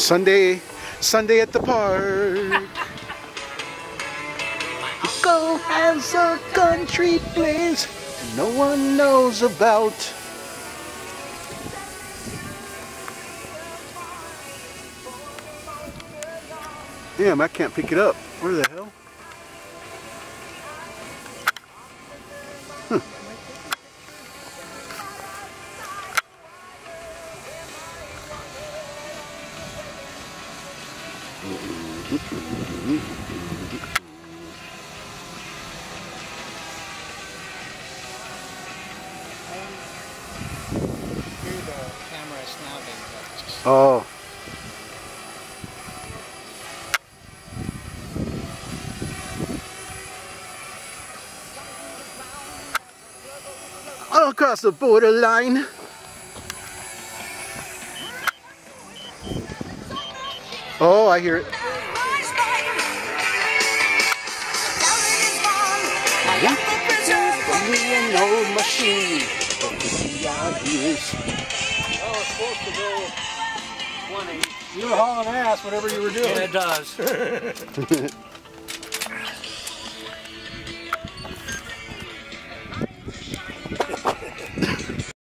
Sunday at the park. Go has a country place no one knows about. Damn, I can't pick it up. Where the hell? Huh. Here the camera is now being focused. Oh. Across the borderline. Oh, I hear it. An old machine. Oh, it's supposed to go 180. You were hauling ass, whatever you were doing. And it does.